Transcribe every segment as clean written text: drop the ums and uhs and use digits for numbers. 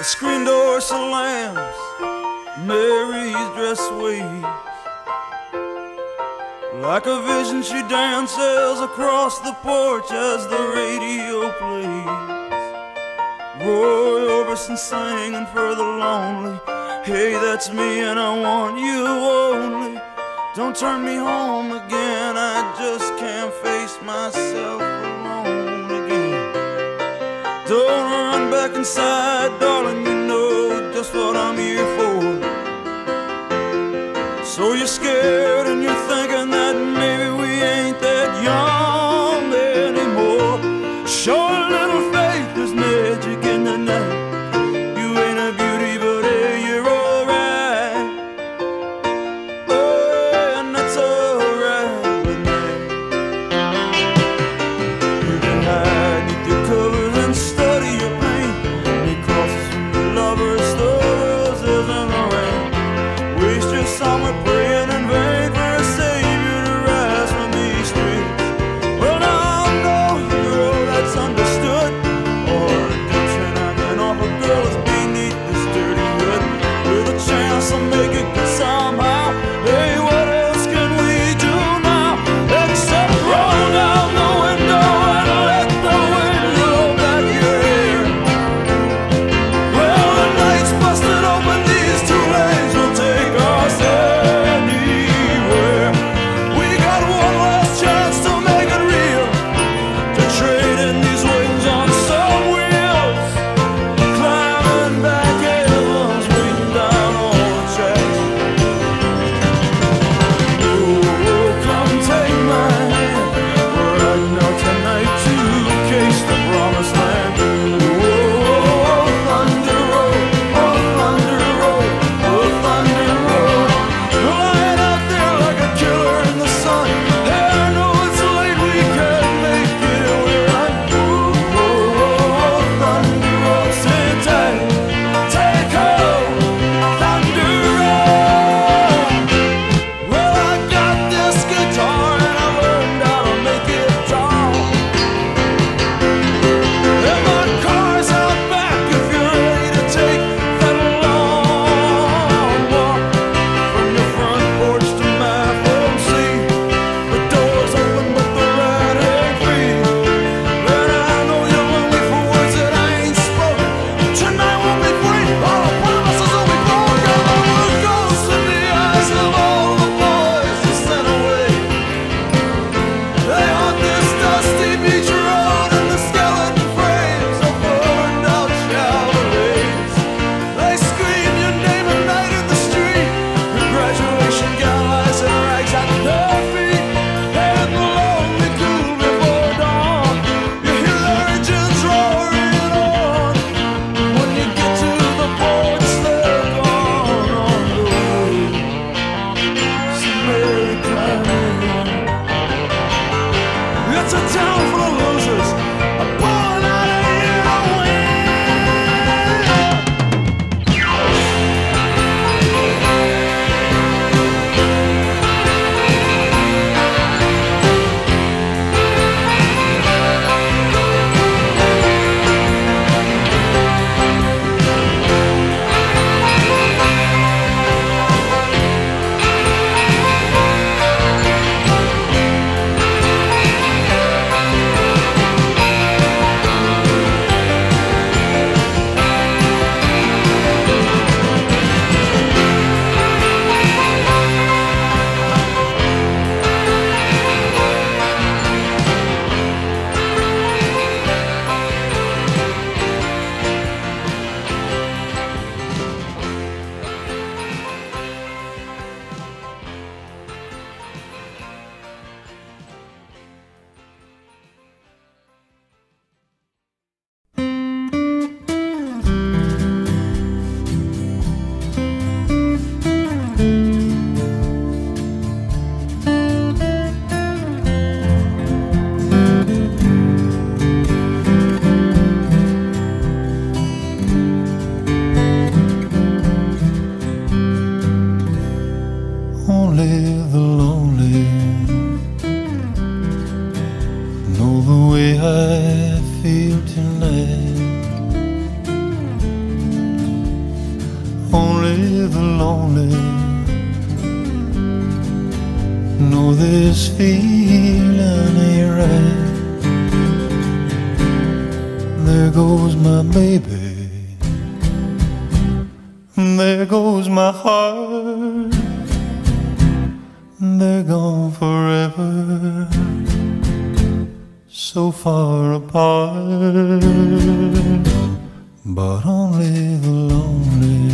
The screen door slams, Mary's dress waves. Like a vision she dances across the porch as the radio plays. Roy Orbison singing for the lonely. Hey, that's me and I want you only. Don't turn me home again, I just can't face myself alone again. Don't run back inside, darling, you know just what I'm here for. So you're scared and you're thinking that maybe we ain't that young anymore. Show a little faith, there's magic in the night. You ain't a beauty, but hey, you're alright. Oh, and that's alright with me. You can hide beneath your covers and study your pain. Make crosses from your lovers, throw roses in the rain. Waste your summer praying in vain for a savior to rise from these streets. Well, now I know you're all that's understood. this feeling ain't right. There goes my baby, there goes my heart, they're gone forever, so far apart. But only the lonely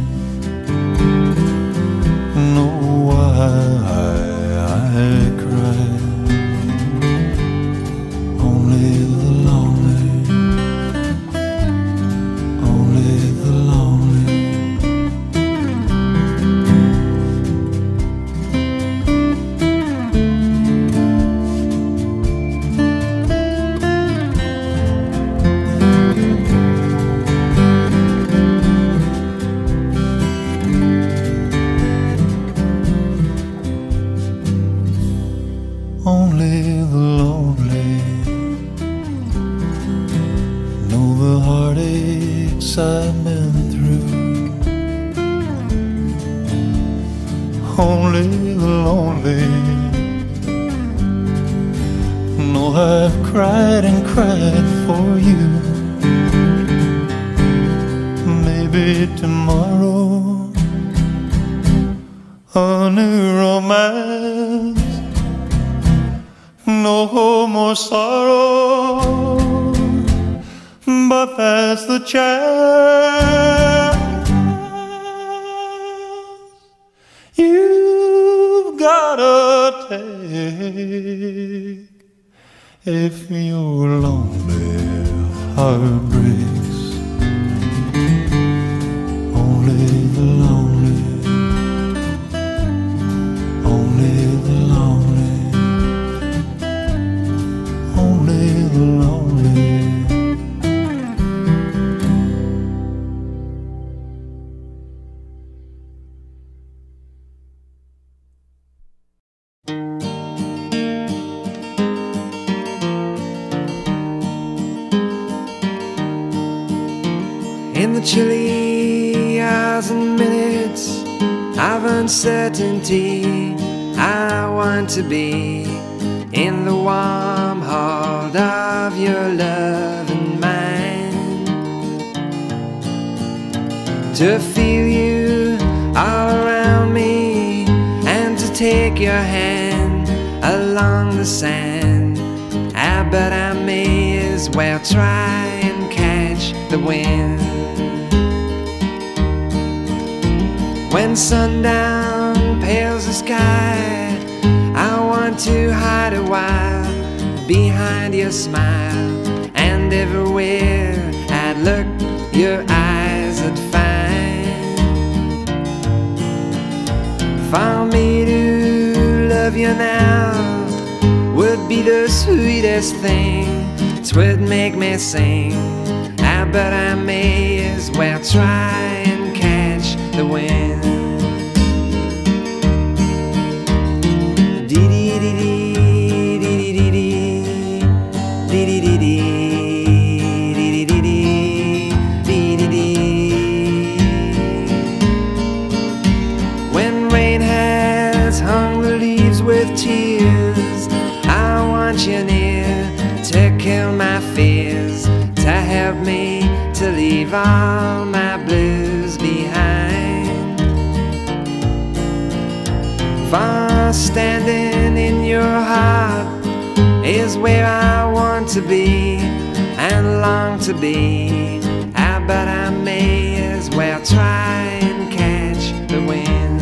know why I cry. Only the lonely, only the lonely. Only the lonely know the heartaches I've been through. Only the lonely know I've cried and cried for you. Maybe tomorrow a new romance, no more sorrow, but that's the chance you've gotta take. If your lonely heart breaks, only the lonely, only the lonely, only the lonely. In the chilly hours and minutes of uncertainty, I want to be in the warm hold of your love and mine, to feel you all around me and to take your hand along the sand. But I may as well try and catch the wind. When sundown pales the sky, I want to hide a while behind your smile, and everywhere I'd look, your eyes I'd find. For me to love you now would be the sweetest thing, 'twould make me sing. But I may as well try and catch the wind. When rain has hung the leaves with tears, I want you near to kill my fears, to help me to leave all my blues behind. For standing in your heart is where I want to be and long to be. But I may as well try and catch the wind.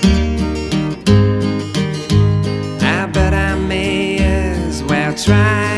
Try